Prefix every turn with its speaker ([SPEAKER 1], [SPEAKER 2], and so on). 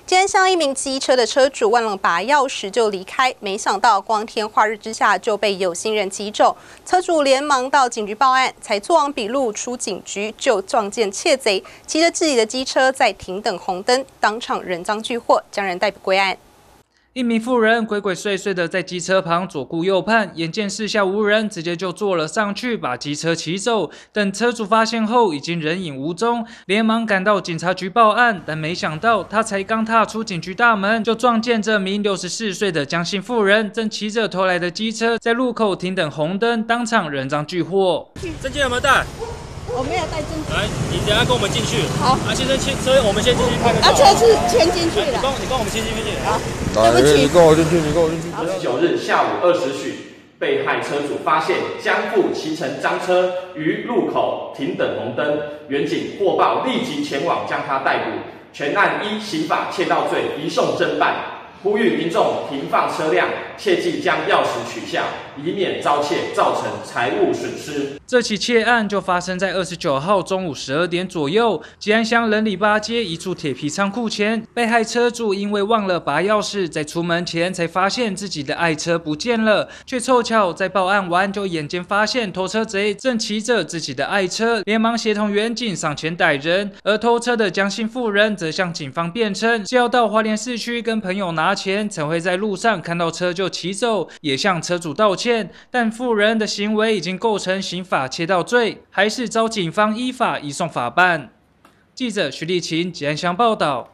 [SPEAKER 1] 竟然像一名机车的车主忘了拔钥匙就离开，没想到光天化日之下就被有心人骑走。车主连忙到警局报案，才做完笔录出警局，就撞见窃贼骑着自己的机车在停等红灯，当场人赃俱获，将人逮捕归案。
[SPEAKER 2] 一名妇人鬼鬼祟祟的在机车旁左顾右盼，眼见四下无人，直接就坐了上去，把机车骑走。等车主发现后，已经人影无踪，连忙赶到警察局报案。但没想到，他才刚踏出警局大门，就撞见这名64岁的江姓妇人正骑着偷来的机车在路口停等红灯，当场人赃俱获。
[SPEAKER 3] 证件有没有带？
[SPEAKER 4] 我没有带证件。
[SPEAKER 3] 来，你等下跟我们进去。
[SPEAKER 4] 好。
[SPEAKER 3] 先生，车我们先进去拍个照。
[SPEAKER 4] 车是牵进去的。
[SPEAKER 3] 你跟我们先进去。好。
[SPEAKER 4] 对不起。
[SPEAKER 3] 你跟我进去，你跟我进去。
[SPEAKER 5] 29日下午20许，被害车主发现将父骑乘赃车于路口停等红灯，员警获报立即前往将他逮捕。全案依刑法窃盗罪移送侦办。 呼吁民众停放车辆，切忌将钥匙取下，以免遭窃造成财物损失。
[SPEAKER 2] 这起窃案就发生在29号中午12点左右，吉安乡仁里八街一处铁皮仓库前，被害车主因为忘了拔钥匙，在出门前才发现自己的爱车不见了，却凑巧在报案完就眼尖发现偷车贼正骑着自己的爱车，连忙协同员警上前逮人。而偷车的江姓妇人则向警方辩称是要到花莲市区跟朋友拿钱，才会在路上看到车就骑走，也向车主道歉。但妇人的行为已经构成刑法窃盗罪，还是遭警方依法移送法办。记者徐立琴吉安乡报道。